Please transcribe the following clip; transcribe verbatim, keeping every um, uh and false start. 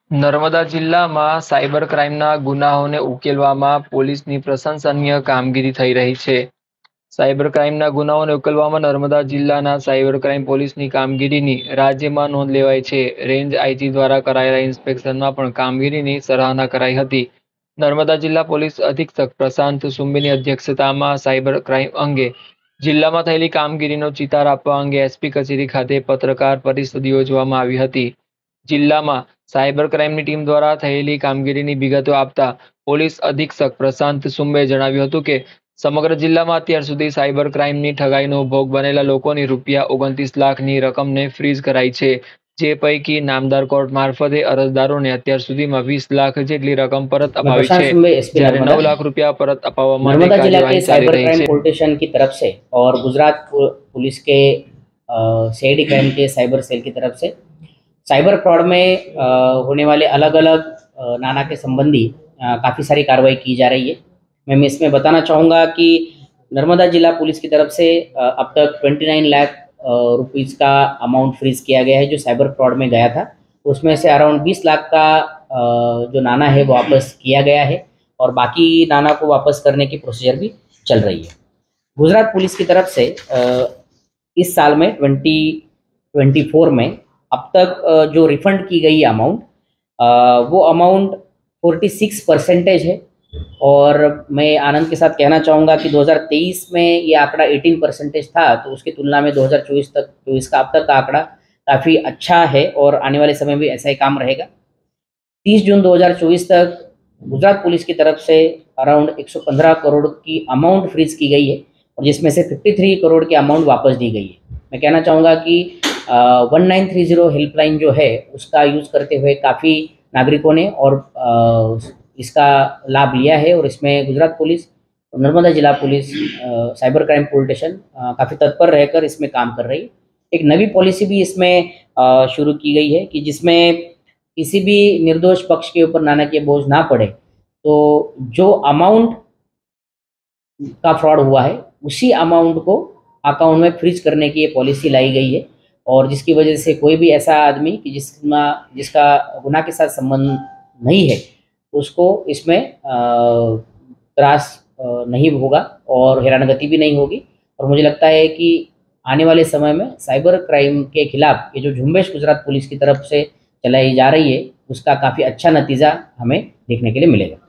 નર્મદા જિલ્લામાં સાયબર ક્રાઇમના ગુનાઓને ઉકેલવામાં પોલીસની પ્રશંસનીય કામગીરી થઈ રહી છે. સાયબર ક્રાઇમના ગુનાઓને ઉકેલવામાં નર્મદા જિલ્લાના સાયબર ક્રાઇમ પોલીસની કામગીરીની રાજ્યમાં નોંધ લેવાઈ છે. રેન્જ આઈજી દ્વારા કરાયેલા ઇન્સ્પેક્શનમાં પણ કામગીરીની સરાહના કરાઈ હતી. નર્મદા જિલ્લા પોલીસ અધિક્ષક પ્રશાંત સુંબેની અધ્યક્ષતામાં સાયબર ક્રાઇમ અંગે જિલ્લામાં થયેલી કામગીરીનો ચિતાર આપવા અંગે એસપી કચેરી ખાતે પત્રકાર પરિષદ યોજવામાં આવી હતી. જિલ્લામાં સાયબર ક્રાઇમની ટીમ દ્વારા થયેલી કામગીરીની વિગતો આપતા પોલીસ અધિક્ષક પ્રશાંત સુંબે જણાવ્યું હતું કે સમગ્ર જિલ્લામાં અત્યાર સુધી સાયબર ક્રાઇમની ઠગાઈનો ભોગ બનેલા લોકોની રૂપિયા ઓગણત્રીસ લાખની રકમને ફ્રીઝ કરાઈ છે. જે પૈકી નામદાર કોર્ટ મારફતે અરજદારોને અત્યાર સુધીમાં વીસ લાખ જેટલી રકમ પરત मैं અપાવી प्रशांत છે, सुंबे एसपी જ્યારે नर्मदा નવ લાખ રૂપિયા પરત અપાવવા માટે नर्मदा जिला के કાર્યવાહી ચાલી साइबर રહી क्राइम છે. पोलिटिशन की तरफ से और गुजरात पु- पुलिस के सीआईडी क्राइम के साइबर सेल की तरफ से साइबर फ्रॉड में अ, होने वाले अलग अलग नाना के संबंधी काफ़ी सारी कार्रवाई की जा रही है। मैं इसमें बताना चाहूँगा कि नर्मदा जिला पुलिस की तरफ से अ, अब तक उनतीस लाख रुपीज़ का अमाउंट फ्रीज किया गया है जो साइबर फ्रॉड में गया था। उसमें से अराउंड बीस लाख का अ, जो नाना है वो वापस किया गया है और बाकी नाना को वापस करने की प्रोसीजर भी चल रही है। गुजरात पुलिस की तरफ से अ, इस साल में ट्वेंटी ट्वेंटी फोर में अब तक अ, जो रिफंड की गई अमाउंट वो अमाउंट फोर्टी सिक्स परसेंटेज है। और मैं आनंद के साथ कहना चाहूँगा कि दो हज़ार तेईस में ये आंकड़ा अठारह परसेंटेज था, तो उसकी तुलना में दो हज़ार चौबीस तक चौबीस का अब तक का आंकड़ा काफ़ी अच्छा है और आने वाले समय में भी ऐसा ही काम रहेगा। तीस जून दो हज़ार चौबीस तक गुजरात पुलिस की तरफ से अराउंड एक सौ पंद्रह करोड़ की अमाउंट फ्रीज की गई है और जिसमें से तिरेपन करोड़ की अमाउंट वापस दी गई है। मैं कहना चाहूँगा कि one nine three zero helpline जो है उसका यूज़ करते हुए काफ़ी नागरिकों ने और आ, इसका लाभ लिया है और इसमें गुजरात पुलिस, नर्मदा जिला पुलिस, साइबर क्राइम पोलिटिशन काफ़ी तत्पर रहकर इसमें काम कर रही है। एक नई पॉलिसी भी इसमें शुरू की गई है कि जिसमें किसी भी निर्दोष पक्ष के ऊपर नाणाकीय बोझ ना पड़े, तो जो अमाउंट का फ्रॉड हुआ है उसी अमाउंट को अकाउंट में फ्रीज करने की ये पॉलिसी लाई गई है और जिसकी वजह से कोई भी ऐसा आदमी कि जिसका जिसका गुनाह के साथ संबंध नहीं है उसको इसमें त्रास नहीं होगा और हैरानगति भी नहीं होगी। और मुझे लगता है कि आने वाले समय में साइबर क्राइम के खिलाफ ये जो झुंबेश गुजरात पुलिस की तरफ से चलाई जा रही है उसका काफ़ी अच्छा नतीजा हमें देखने के लिए मिलेगा।